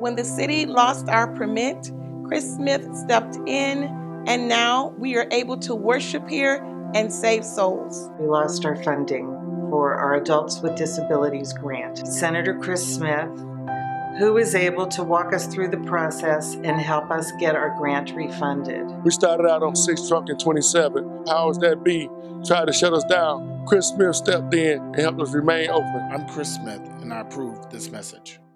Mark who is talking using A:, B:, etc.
A: When the city lost our permit, Chris Smith stepped in, and now we are able to worship here and save souls.
B: We lost our funding for our Adults with Disabilities grant. Senator Chris Smith, who was able to walk us through the process and help us get our grant refunded.
C: We started out on 6th Trunk and 27. Powers that be tried to shut us down. Chris Smith stepped in and helped us remain open.
D: I'm Chris Smith, and I approve this message.